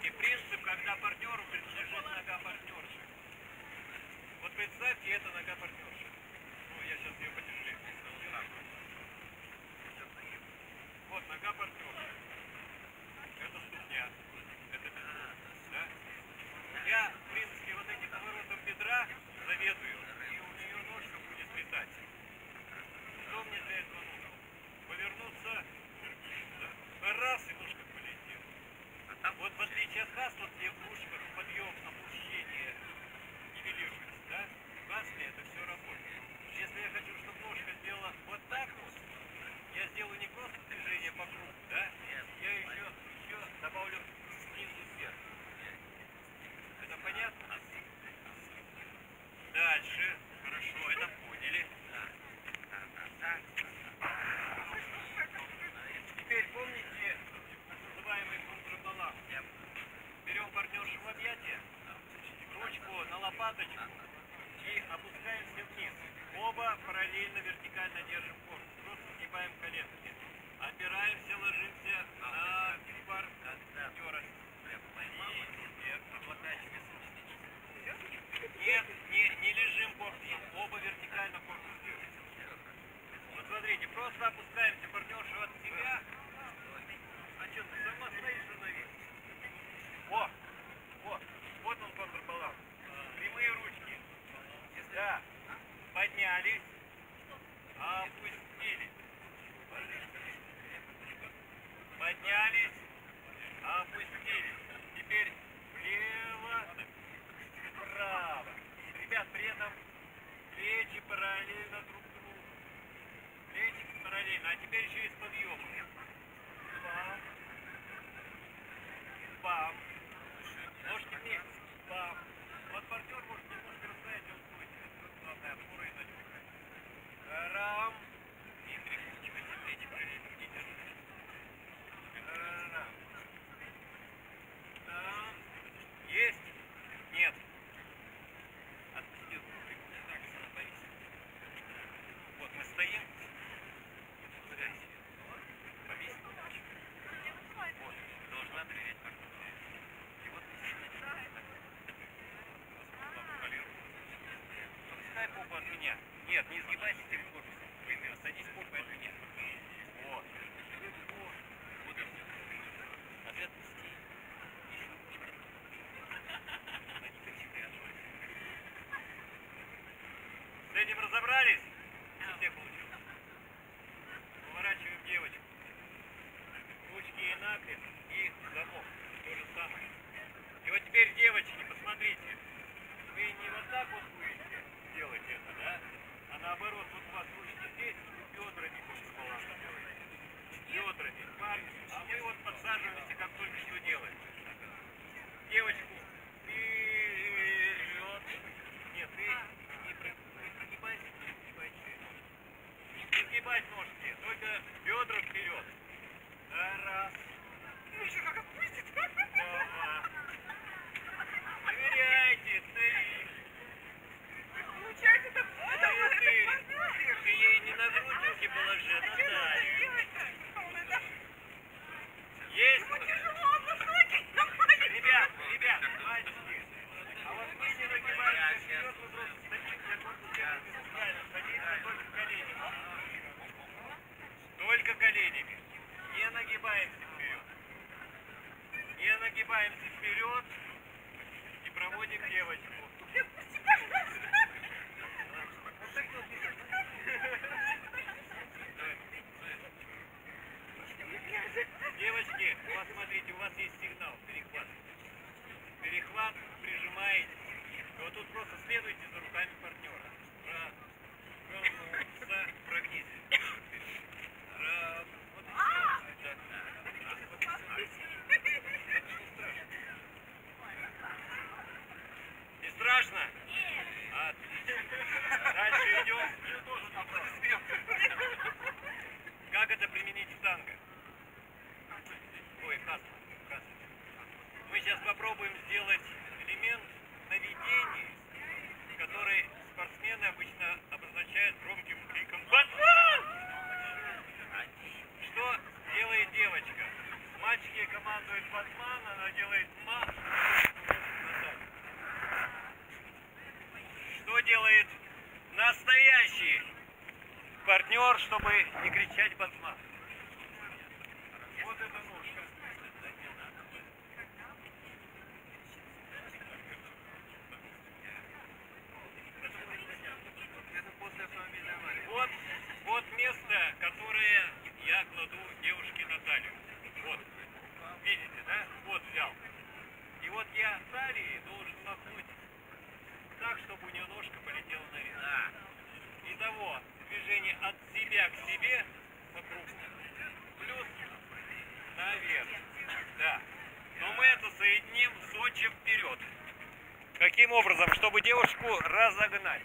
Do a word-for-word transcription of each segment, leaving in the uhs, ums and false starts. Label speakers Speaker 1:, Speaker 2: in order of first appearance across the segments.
Speaker 1: смотрите, принцип, когда партнеру принадлежит нога партнерши. Вот представьте, это нога партнерши. Ну, я сейчас ее потяжелее. Вот нога партнерши. Это ступня. Это бедро. Да? Я, в принципе, вот этим поворотом бедра заведую, и у нее ножка будет летать. Что мне для этого нужно? Повернуться, да? Раз, и ножка полетела. Вот в отличие от хас, вот где в ушках подъем, опущение нивелируется, да? В хасме это все работает. Если я хочу, чтобы ножка сделала вот так вот, я сделаю не просто движение по кругу, да? Я еще, еще добавлю снизу вверх. Это понятно? Дальше. Хорошо, это поняли. Теперь помните называемый контрабаланс. Берем партнершу в объятия, ручку на лопаточку и опускаемся вниз. Оба параллельно вертикально держим корпус. Просто сгибаем коленки. Опираемся, ложимся на партнера. Нет, не, не лежим корпусом. Оба вертикально корпус держим. Вот смотрите, просто опускаемся партнершу от себя. А что, ты сама стоишь на вид? О, вот, вот он контрбаланс. Прямые ручки. Да. Поднялись, опустились. Поднялись, опустились. Теперь влево, вправо. Ребят, при этом плечи параллельно друг другу. Плечи параллельно. А теперь еще и с подъемом. Бам. Бам. Ножки вместе. Бам. Вот партнер может немножко расстоять, он будет. Главное, опора и надежда. Рам. И прикручивайте плечи параллельно. Рам. Там. Есть? Нет. Отпустил. Вот мы стоим. Повесь. Вот. Должна доверять партнеру. И вот мы сидим. Пускай попу от меня. Нет, не сгибайся перед корпусом. Вы садись попой от меня. Вот. Вот и все. А ты отпусти. С этим разобрались? Все получилось. Поворачиваем девочку. Ручки и накрест, и замок. То же самое. И вот теперь, девочки, посмотрите. Вы не вот так вот будете делать это, да? А наоборот, вот у вас ручки здесь, бедрами баланс делаете. Бедрами. А мы вот подсаживаемся, как только что делаем. Девочку вперед. Нет, ты не прогибайся, не сгибай ножки. Не сгибай ножки, только бедра вперед. Раз.
Speaker 2: Ну еще как отпустит.
Speaker 1: Два. Проверяйте, три.
Speaker 2: Получается, это
Speaker 1: Четыре. Ты ей не на грудь руки положи, а на талию. Есть? Ребят, ребят, мальчики. А вот мы не нагибаемся вперед, мы просто стоим, я корпус держим безусловно, садимся только коленями. Только коленями. Не нагибаемся вперед. Не нагибаемся вперед и проводим девочку. Девочки, у вас, смотрите, у вас есть сигнал, перехват. Перехват, прижимаете. И вот тут просто следуйте за руками партнера. Прогнуться, прогнись. Раз. Вот и все. Если партнер, чтобы не кричать пацан. Вот эта ножка. Вот, вот место, которое я кладу девушке на талию. Вот. Видите, да? Вот взял. И вот я талией должен махнуть так, чтобы у нее ножка полетела наверх. Да. Итого, движение от себя к себе по кругу. Плюс наверх. Да. Но мы это соединим с отчим вперед. Каким образом? Чтобы девушку разогнать.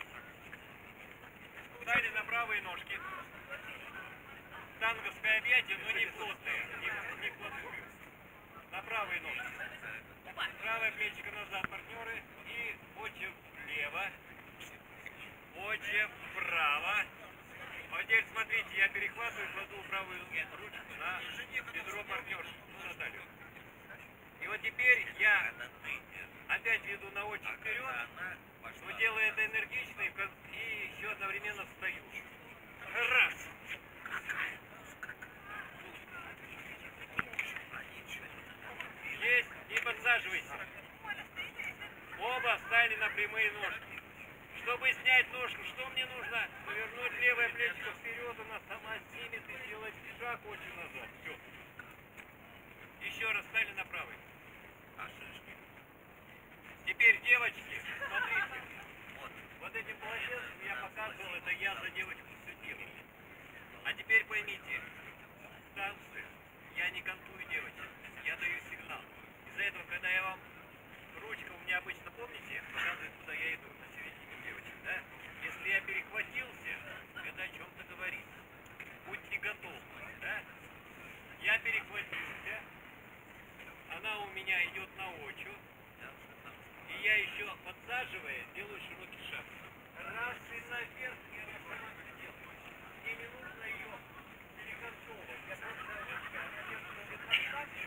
Speaker 1: Встали на правые ножки. Танговское объятие, но не плотное. Не, не плотное. На правые ножки. Правое плечико назад, партнеры. И отчим влево. Отчим вправо. А теперь смотрите, я перехватываю, кладу правую ручку на бедро партнерши. Ну, на талию. И вот теперь я опять веду на отчим вперед. Но делаю это энергично и, и еще одновременно встаю. Раз. Есть. Не подсаживайся. Оба встали на прямые ножки. Чтобы снять ножку, что мне нужно? Повернуть левое плечико вперед, она сама снимет и сделать шаг очень назад. Все. Еще раз встали на правый. Теперь, девочки, смотрите. Вот, вот этим полотенцем я показывал, это я за девочку все делаю. А теперь поймите, в танце я не кантую девочек, я даю сигнал. Из-за этого, когда я вам, ручка у меня обычно, помните, показывает, куда я иду, на середине девочек, да? Если я перехватился, это о чем-то говорит. Будьте готовы, да? Я перехватился, она у меня идет на очу. И я еще, подсаживая, делаю широкий шаг. Раз и наверх, я сама это делаю. Мне не нужно ее перекантовывать. Я просто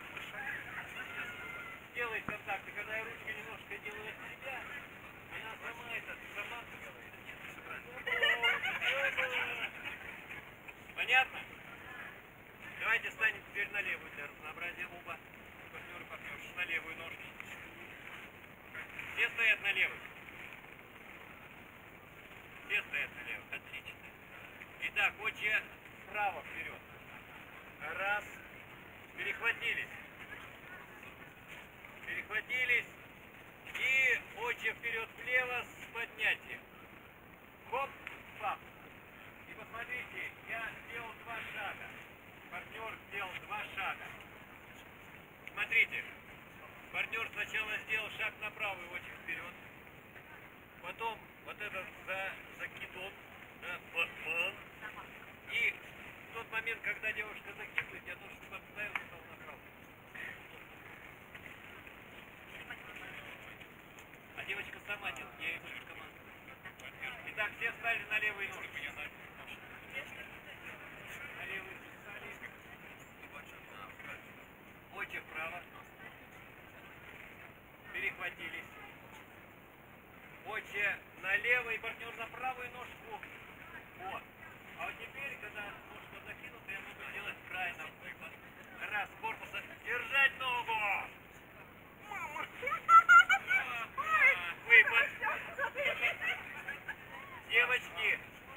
Speaker 1: делает контакт. И когда я ручкой немножко делаю от себя, она сама это, сама делает. Понятно? Давайте станем теперь на левую для разнообразия оба. Партнеры, партнерши, на левую ножку. Все стоят на левых. Все стоят на левых. Отлично. Итак, отче вправо вперед. Раз. Перехватились. Перехватились. И отче вперед влево с поднятием. Хоп, пап. И посмотрите, я сделал два шага. Партнер сделал два шага. Смотрите. Партнер сначала сделал шаг направо и очень вперед. Потом вот этот за, закидон, да, бан. И в тот момент, когда девушка закидывает, я тоже подставил и стал направо. А девочка сама делает, я ей больше команду. Итак, все встали на левые ножки. На левые встали. Очень вправо. Перехватились. Отче налево и партнер на правую ножку. Вот. А вот теперь, когда ножка закинута, я могу сделать правильно выпад. Раз, корпуса. Держать ногу!
Speaker 2: Мама!
Speaker 1: Выпад. Девочки.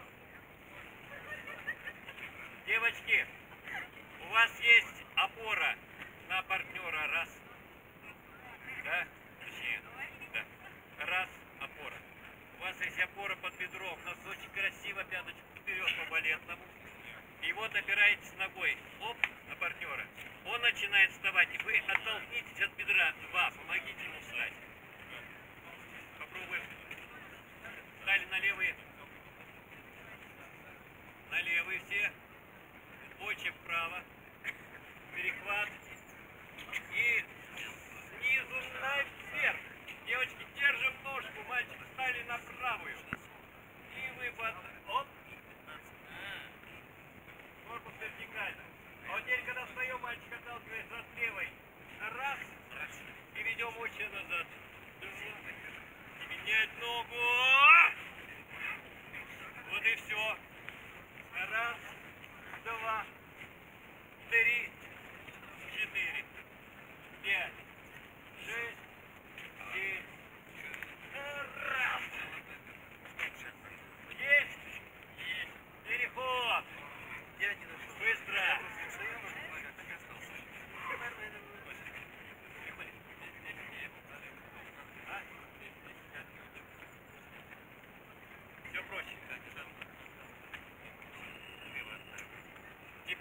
Speaker 1: Девочки. У вас есть опора на партнера. Раз. Да? Точнее, да. Раз, опора. У вас есть опора под бедром. У нас очень красиво пяточку вперед по балетному. И вот опираетесь ногой. Оп, на партнера. Он начинает вставать. И вы оттолкнитесь от бедра. Два. Помогите ему встать. Попробуем. Встали на левые. На левые все. Очень вправо. Перехват. И снизу наверх. Девочки, держим ножку. Мальчики встали на правую. И выпад. Оп. Корпус вертикально. А вот теперь, когда встаем, мальчик отталкивается от левой. Раз. И ведем очень назад. И менять ногу. Вот и все.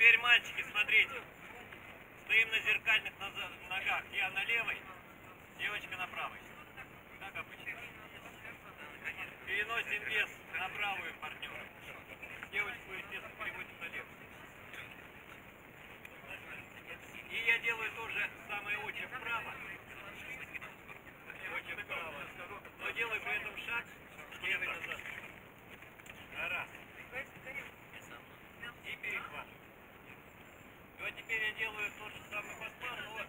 Speaker 1: теперь, мальчики, смотрите. Стоим на зеркальных ногах. Я на левой, девочка на правой. Как обычно. Переносим вес на правую партнера. Девочку, естественно, переводим на левую. И я делаю то же самое очень вправо. Очень вправо. Но делаю при этом шаг левый назад. Раз. И перехват. И вот теперь я делаю то же самое по спару,